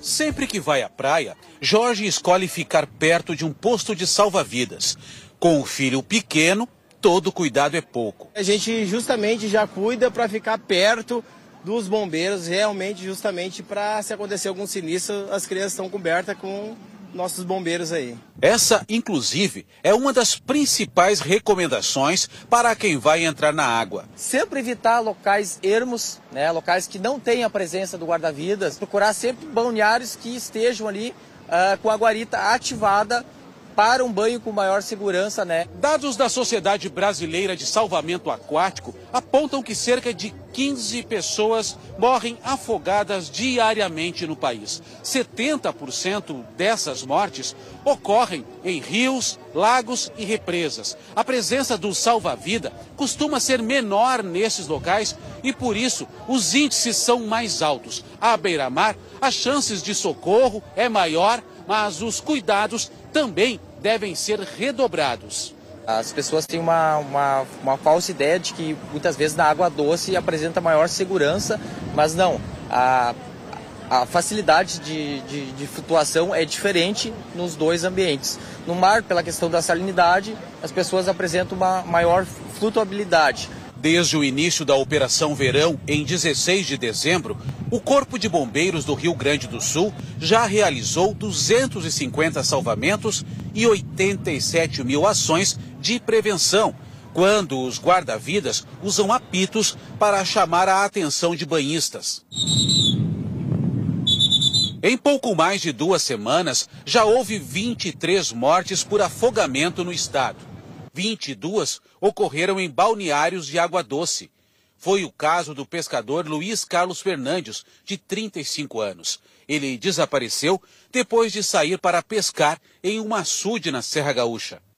Sempre que vai à praia, Jorge escolhe ficar perto de um posto de salva-vidas. Com o filho pequeno, todo cuidado é pouco. A gente justamente já cuida para ficar perto dos bombeiros, realmente justamente para se acontecer algum sinistro, as crianças estão cobertas com nossos bombeiros aí. Essa, inclusive, é uma das principais recomendações para quem vai entrar na água. Sempre evitar locais ermos, locais que não tenham a presença do guarda-vidas. Procurar sempre balneários que estejam ali com a guarita ativada para um banho com maior segurança, Dados da Sociedade Brasileira de Salvamento Aquático apontam que cerca de 15 pessoas morrem afogadas diariamente no país. 70% dessas mortes ocorrem em rios, lagos e represas. A presença do salva-vida costuma ser menor nesses locais e, por isso, os índices são mais altos. À beira-mar, as chances de socorro é maior, mas os cuidados também devem ser redobrados. As pessoas têm uma falsa ideia de que muitas vezes na água doce apresenta maior segurança, mas não. A facilidade de flutuação é diferente nos dois ambientes. No mar, pela questão da salinidade, as pessoas apresentam uma maior flutuabilidade. Desde o início da Operação Verão, em 16 de dezembro, o Corpo de Bombeiros do Rio Grande do Sul já realizou 250 salvamentos e 87 mil ações de prevenção, quando os guarda-vidas usam apitos para chamar a atenção de banhistas. Em pouco mais de 2 semanas, já houve 23 mortes por afogamento no estado. 22 ocorreram em balneários de água doce. Foi o caso do pescador Luiz Carlos Fernandes, de 35 anos. Ele desapareceu depois de sair para pescar em um açude na Serra Gaúcha.